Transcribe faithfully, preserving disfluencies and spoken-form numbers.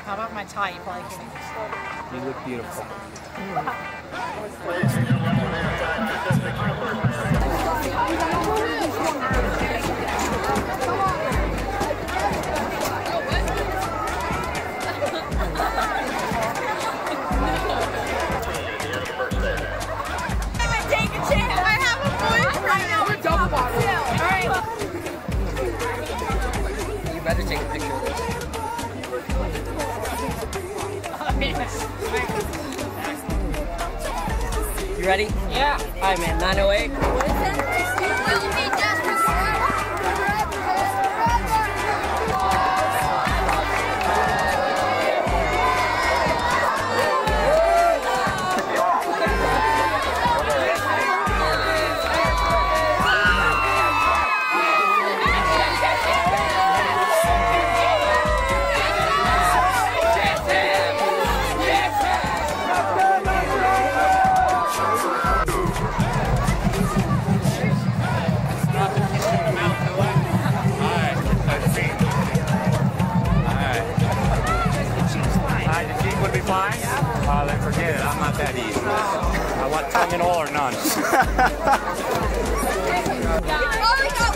How about my tie? You probably can't. You look beautiful. Take a chance. I have a boyfriend now. We're double bottle. All right. You better take a picture of this. You ready? Yeah. All right, man. nine oh eight. Oh, then forget it. I'm not that easy. I want tongue and all or none. Oh,